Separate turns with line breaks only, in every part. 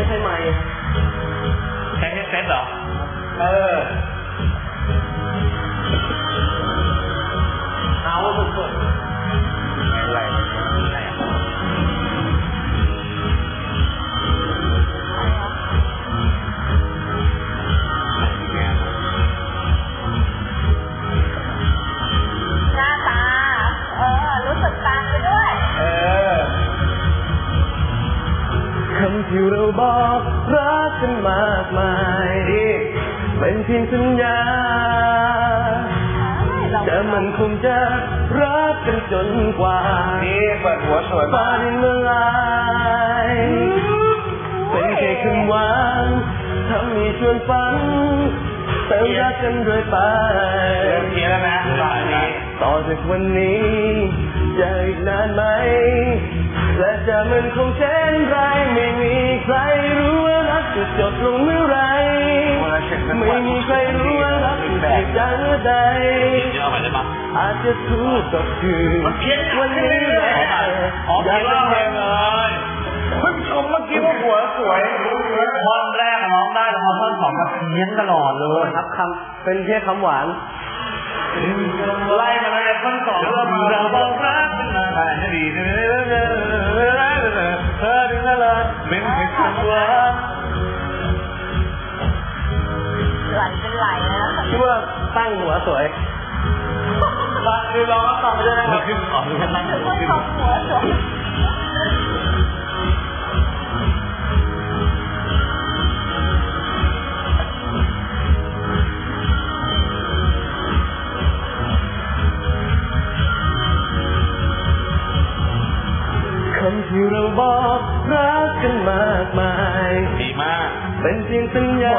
ใช่ไหม
ใช้เฮดเซ็ตเหรอ
เอาสุดๆอะไร
หน้าตารู้สึกตามไปด้วย
คำที่เราบอกรักกันมากมายเป็นเพียงสัญญาแต่มันคงจะรักกันจนกว่า
เปิดหัวสวย
ฟ้าดินละลายเป็นแค่คำหวานทำให้ชวนฝันเติมรักกันเรื่อยไปต่อจากวันนี้จะอีกนานไหมและจะมันคงเช่นไรไม่มีใครรู้ว่ารักจะจบลงเมื่อไรไม่มีใครรู้ว่ารักจะจบเมื่อใดอาจจะถูกก็คือวันนี้แหละอยากจะเห็น
เลยเพิ่งชมเมื่อกี้ว่าหัวสวยท่อนแรกร้องได้แต่ท่อนสองมันเพี้ยนตลอดเลย
ครับคำเป็นแค่คำหวาน
ไล่มาเลยท่อนสองเริ่มมาเราบอกรักกันมาได้ดีเธอดึงอะไรเป็นแค่คำหวาน
ไหลเป็นไหลนะ
คิดว่าตั้งหัวสวย
คือเราก็ฟังไปได้นะครับขึ้นขอดูแค่ตั้งหัวสวย
คำที่เราบอกรักกันมากมาย
ดีมาก
เป็นเพียงสัญญา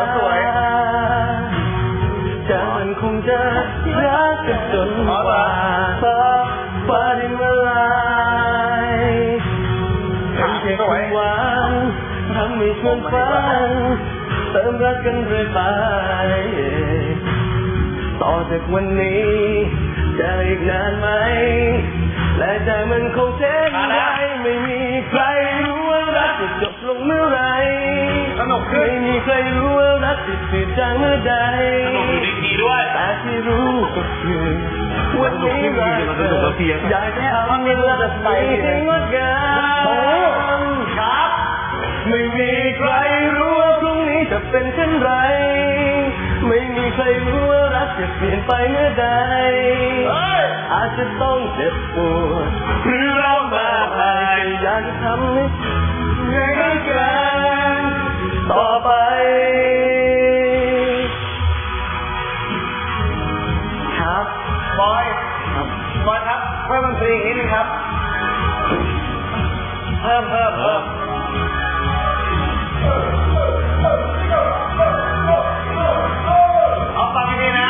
จะมันคงจะรักกันจนกว่าฟ้าดินละลายเป็นแค่คำหวานทำให้ชวนฝันเติมรักกันเรื่อยไปต่อจากวันนี้จะอีกนานไหมและใจมันคงเช่นไรไม่มีใครรู้ว่ารักจะจบลงเมื่อไรไม่มีใครรู้ว่ารักจะจืดจางเมื่อใดแต่ที่รู้ก็คือวันนี้รักเธออยากจะทำเวลาไปให้งดงามไม่มีใครรู้ว่าพรุ่งนี้จะเป็นเช่นไรไม่มีใครรู้ว่ารักจะเปลี่ยนไปเมื่อใดอาจจะต้องเจ็บปวดหรือร้องบ้าไปอยากจะทำให้เหมือนกันต่อไปครับ
บอยครับเพิ่มดนตรีอีกนิดนึงครับเพิ่มเอาฟังดีๆนะ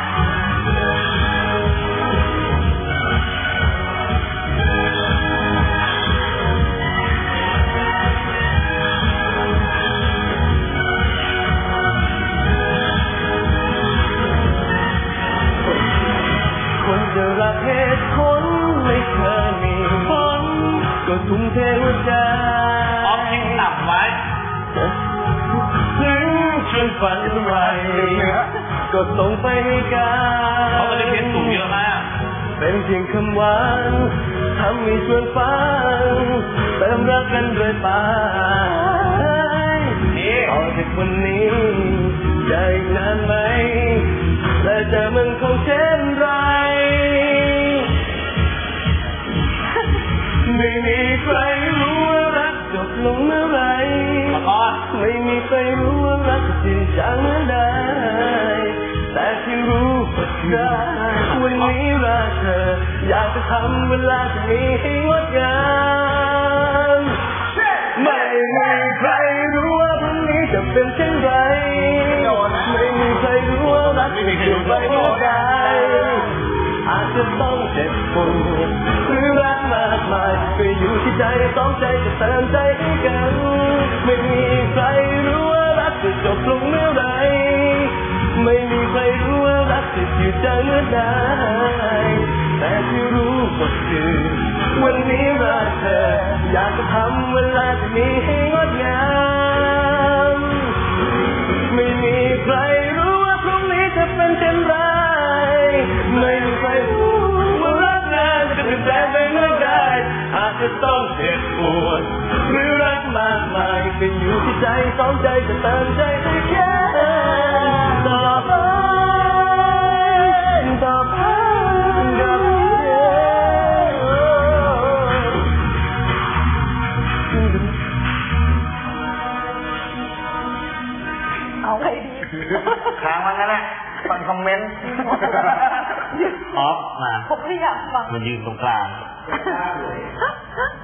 คนจะรักเหตุผลไม่เคยมีผลก็ทุ่มเทหัวใจ
ออฟทิ้งต่ำไว้
ถึงจนฝันไรก็ส่งไปให้กัน
เขาก็ได้เพชรสูงเยอะมาก
เป็นเพียงคำหวานทำให้ชวนฝันเติมรักกันเรื่อยไปต่อจากวันนี้จะอีกนานไหมและจะมันคงเช่นไรไม่มีใครรู้ว่ารักจบลงเมื่อไรไม่มีใครรู้ว่ารักจะสิ้นจางเมื่อใดแต่ที่รู้ก็คือวันนี้รักเธออยากจะทำเวลาที่มีให้งดงามไม่มีใครรู้ว่าพรุ่งนี้จะเป็นเช่นไรไม่มีใครรู้ว่ารักจะเปลี่ยนไปเมื่อใดอาจจะต้องเจ็บปวดหรือรักมากมายก็อยู่ที่ใจต้องใจจะเติมใจให้กันไม่มีใครรู้ว่ารักจะจบลงเมื่อไรไม่มีใครรู้ว่ารักจะหยุดจางเมื่อใดแต่ที่รู้ก็คือวันนี้รักเธออยากจะทำเวลาที่มีให้งดงามวดหรือรักมากมายเป็นอยู่ที่ใจสองใจจะเติมใจให้แค่ต่อไปต่อไป
เอาไงดี
ค้างมันนั่นแหละฟังคอมเมนต์ออฟมา
ผมไม่อยากฟัง
มันยืนตรงกลาง